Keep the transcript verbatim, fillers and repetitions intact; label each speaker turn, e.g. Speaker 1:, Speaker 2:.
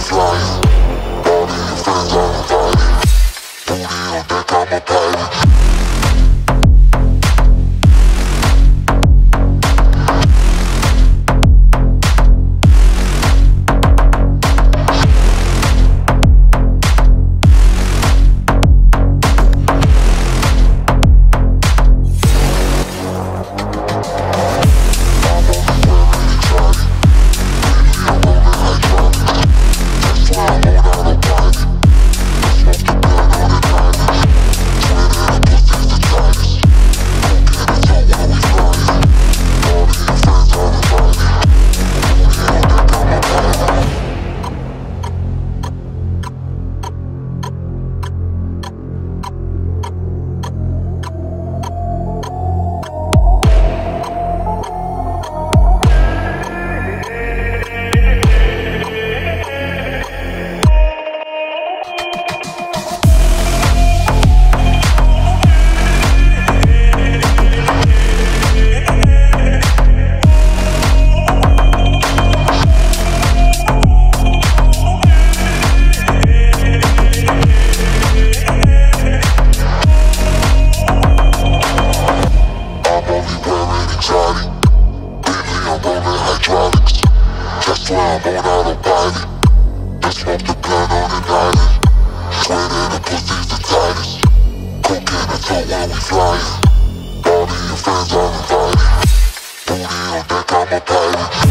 Speaker 1: flying. All of your friends are invited. Booty on deck, I'm a pirate. That's why I'm on autopilot. I smoke the gun on an island. Swear that the pussy's the tightest. Cocaine and tote while we flying. All of your friends are invited. Booty on deck, I'm a pirate.